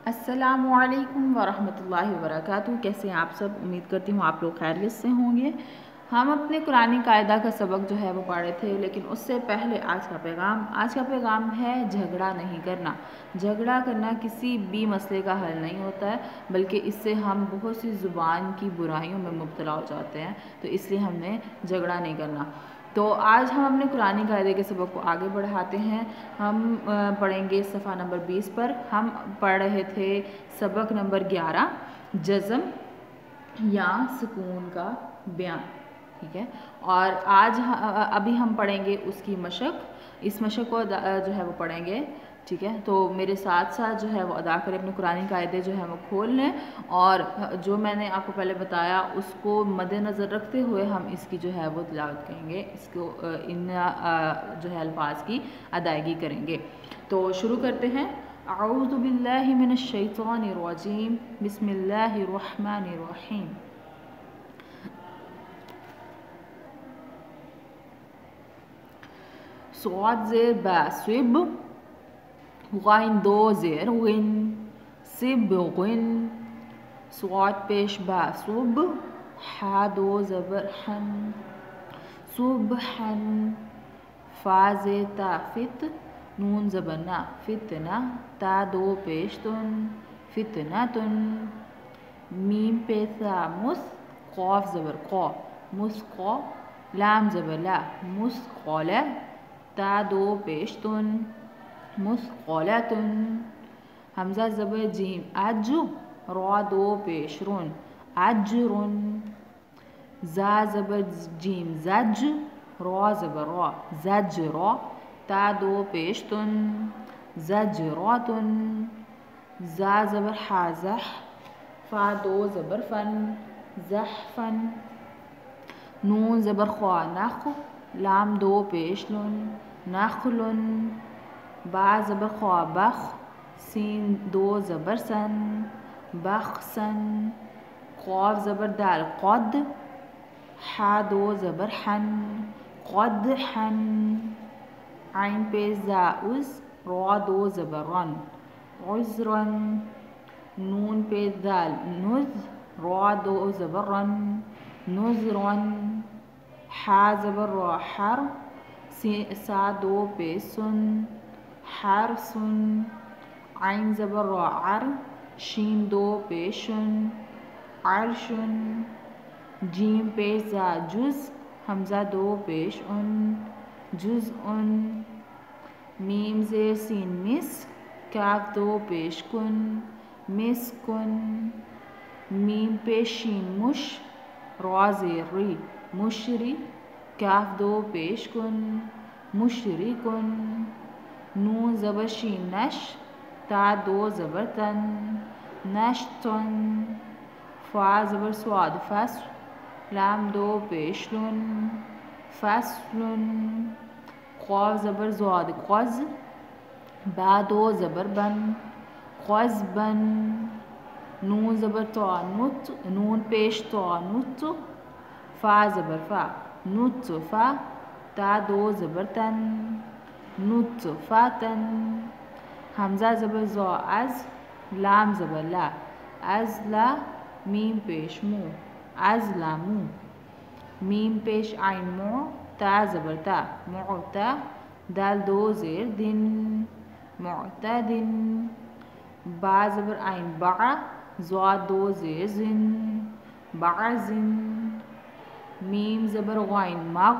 السلام علیکم ورحمۃ اللہ وبرکاتہ۔ کیسے ہیں آپ سب؟ امید کرتی ہوں آپ لوگ خیریت سے ہوں گے۔ ہم اپنے قرآنی قاعدہ کا سبق جو ہے وہ پڑھے تھے، لیکن اس سے پہلے آج کا پیغام ہے جھگڑا نہیں کرنا۔ جھگڑا کرنا کسی بھی مسئلے کا حل نہیں ہوتا ہے، بلکہ اس سے ہم بہت سی زبان کی برائیوں میں مبتلا ہو جاتے ہیں، تو اس لیے ہم نے جھگڑا نہیں کرنا۔ تو آج ہم اپنے قرآنی قاعدے کے سبق کو آگے بڑھاتے ہیں۔ ہم پڑھیں گے صفحہ نمبر 20 پر۔ ہم پڑھ رہے تھے سبق نمبر 11، جزم یا سکون کا بیان، ٹھیک ہے۔ اور آج ابھی ہم پڑھیں گے اس کی مشق، اس مشق کو جو ہے وہ پڑھیں گے، ٹھیک ہے۔ تو میرے ساتھ ساتھ جو ہے وہ ادا کریں، اپنے قرآنی قاعدے جو ہے وہ کھول لیں، اور جو میں نے آپ کو پہلے بتایا اس کو مد نظر رکھتے ہوئے ہم اس کی جو ہے وہ تلاوت کریں گے، اس کو ان جو ہے الفاظ کی ادائیگی کریں گے۔ تو شروع کرتے ہیں۔ اعوذ باللہ من الشیطان الرجیم، بسم اللہ الرحمن الرحیم۔ صاد زیر با سب، غین دو زیر غن، سب غن، صاد پیش با صب، ح دو زبر حن، صبحن، فا زیر تا فت، نون زبر نا، فتنہ، تا دو پیش تن، فتنتن، میم پہ ثا مس، قاف زبر قا، مسقا، لام زبر لا، مسقالہ، تا دو پیش تن، مسقالتن، حمزہ زبر جیم اج، را دو پیش رن، اجرن، زا زبر جیم زج، را زبر را، زجرا، تا دو پیش تن، زجراتن، زا زبر ح زح، فا دو زبر فن، زحفن، نون زبر خوا نخ، لام دو پیش لن، نخلن، با زبر خوا بخ، سین دو زبر سن، بخسن، قاف زبر دال قد، ح دو زبر حن، قدحن، عین پہ زا از، را دو زبر رن، عذرن، نون پہ دال نذ، را دو زبر رن، نذرن، ح زبر را حر، سا دو پہ سن، حرسن، عین زبر را عر، شین دو پہ شن، عرشن، جیم پہ زا جز، حمزہ دو پیش ان، جزءن، میم زیر سین مس، کاف دو پیش کن، مسکن، میم پیش شین مش، را زیر ری، مشری، کاف دو پیش کن، مشرکن، نون زبر شین نش، تا دو زبر تن، نشتن، فا زبر سواد فصل، لام دو پیش لن، فصلن، قاف زبر زاد قز، با دو زبر بن، قزبن، نون زبر تا نت، نون پیش تا نت، فا زبر فا، نطفہ، تا دو زبر تن، نطفتن، حمزہ زبر زا از، لام زبر لا، ازلا، میم پیش مو، ازلمو، میم پیش عین مو، تا زبر تا، معتا، دال دو زیر دن، معتدن، با زبر عین بع، زا دو زیر زن، بعزن، میم زبر غین مغ،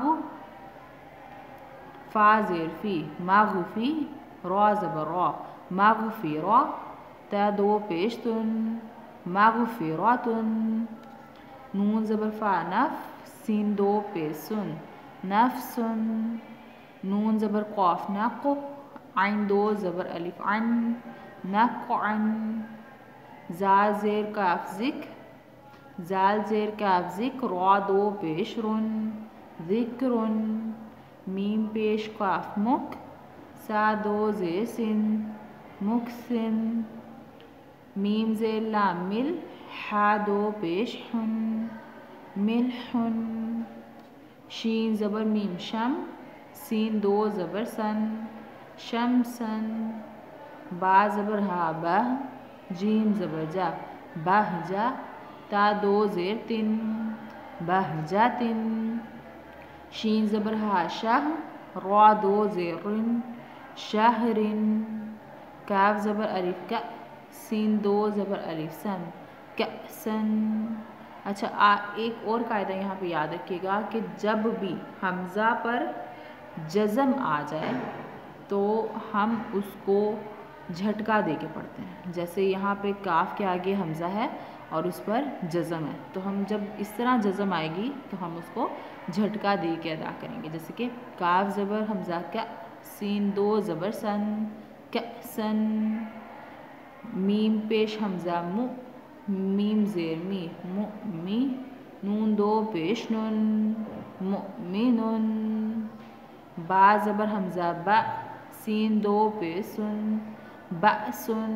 فا زیر فی، مغفی، را زبر را، مغفرا، تا دو پیش تن، مغفراتن، نون زبر فا نف، سین دو پیش سن، نفسن، نون زبر قاف نق، عین دو زبر الف عن، نقعن، زا زیر کاف ذک، زال زیر کاف ذک، را دو پیش رن، ذکرن، میم پیش کاف مک، سا دو زیر سن، مکسن، میم زیر لام مل، ح دو پیش حن، ملحن، شین زبر میم شم، سین دو زبر سن، شمسن، با زبر ہا بہ، जीम ज़बर जा बहजा, ता दो ज़ेर तिन बहजातिन, शीन ज़बर हा शाह, रा दो ज़ेर रिन शाहरिन, काफ ज़बर अलिफ का, सीन दो ज़बर अलिफ सन कसन। अच्छा एक और कायदा यहाँ पे याद रखिएगा कि जब भी हमज़ा पर जज़म आ जाए तो हम उसको झटका दे के पढ़ते हैं। जैसे यहाँ पे काफ के आगे हमज़ा है और उस पर जज़म है, तो हम जब इस तरह जज़म आएगी तो हम उसको झटका दे के अदा करेंगे। जैसे कि काफ ज़बर हमज़ा का, सीन दो ज़बर सन कसन, मीम पेश हमज़ा मु, मीम ज़ेर मी मुमी, नून दो पेश नुन मुमिनुन, बा ज़बर हमज़ा बा, सीन दो पेश सुन बसुन,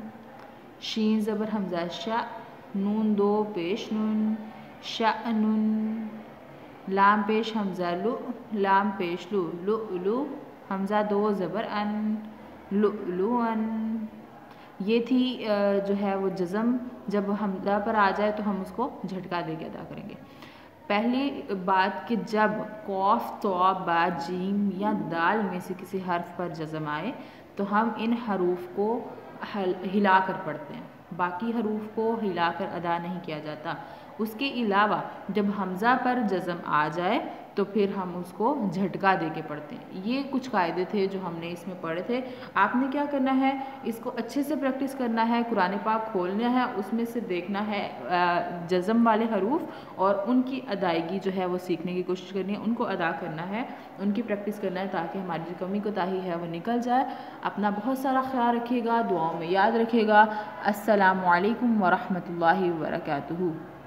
शीन ज़बर हमज़ा शा, नून दो पेश नुन शानुन, लाम पेश हमज़ा लु, लाम पेश लु लुलु, हमज़ा दो ज़बर अन लुलुअन। ये थी जो है वो जज़म, जब हमज़ा पर आ जाए तो हम उसको झटका दे के अदा करेंगे। पहली बात कि जब कौफ तौ बा जीम या दाल में से किसी हर्फ पर जज़म आए तो हम इन हरूफ को हिला कर पढ़ते हैं, बाकी हरूफ को हिलाकर अदा नहीं किया जाता। उसके अलावा जब हमज़ा पर जज़म आ जाए तो फिर हम उसको झटका दे के पढ़ते हैं। ये कुछ कायदे थे जो हमने इसमें पढ़े थे। आपने क्या करना है, इसको अच्छे से प्रैक्टिस करना है, कुरान पाक खोलना है, उसमें से देखना है जज़म वाले हरूफ और उनकी अदायगी जो है वो सीखने की कोशिश करनी है, उनको अदा करना है, उनकी प्रैक्टिस करना है ताकि हमारी जो कमी कोताही है वो निकल जाए। अपना बहुत सारा ख्याल रखिएगा, दुआओं में याद रखिएगा। अस्सलामु अलैकुम वरहमतुल्लाहि वबरकातुहू।